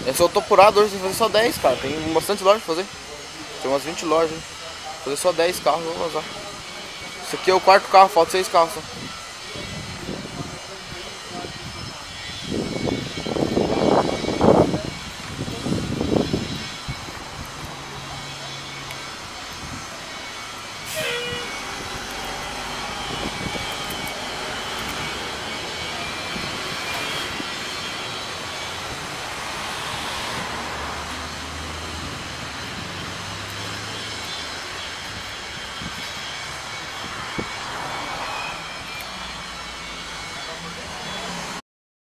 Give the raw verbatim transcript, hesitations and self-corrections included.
Eu só tô apurado hoje, tem que fazer só dez, cara. Tem bastante loja pra fazer. Tem umas vinte lojas. Vou fazer só dez carros, vou vazar. Isso aqui é o quarto carro, falta seis carros só.